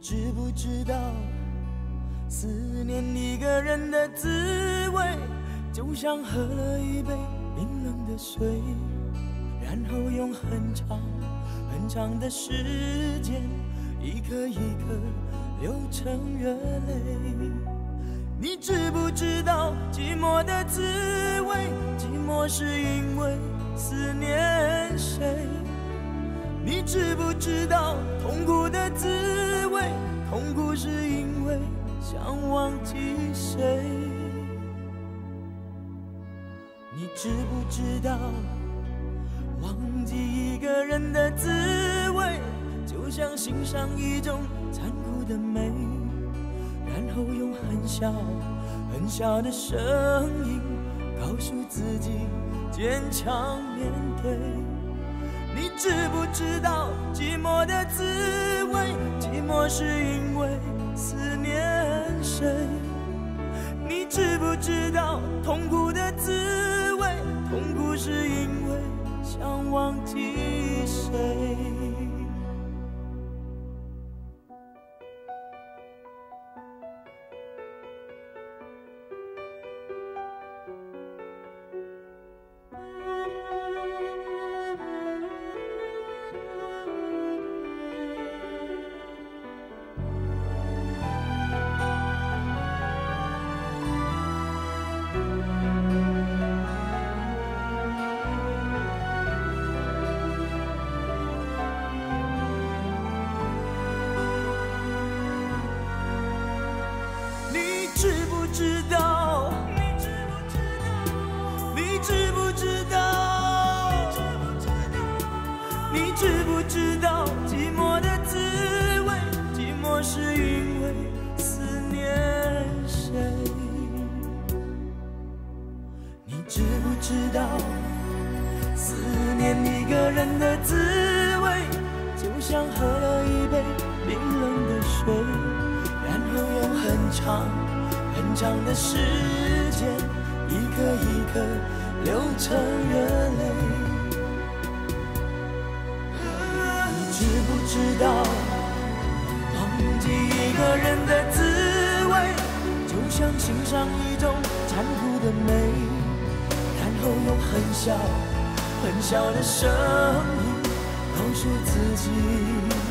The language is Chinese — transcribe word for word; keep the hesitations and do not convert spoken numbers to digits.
知不知道，思念一个人的滋味，就像喝了一杯冰冷的水，然后用很长很长的时间，一颗一颗流成热泪。你知不知道寂寞的滋味？寂寞是因为思念谁？你知不知道痛苦的滋味？痛苦是因为想忘记谁？你知不知道忘记一个人的滋味，就像欣赏一种残酷的美，然后用很小很小的声音告诉自己坚强面对。你知不知道寂寞的滋味？寂寞是因为思念谁？你知不知道痛苦的滋味？痛苦是因为想忘记谁？知道，你知不知道？你知不知道寂寞的滋味？寂寞是因为思念谁？你知不知道思念一个人的滋味，就像喝了一杯冰冷的水，然后用很长很长的时间，一颗一颗流成热泪。你知不知道，忘记一个人的滋味，就像欣赏一种残酷的美，然后用很小很小的声音告诉自己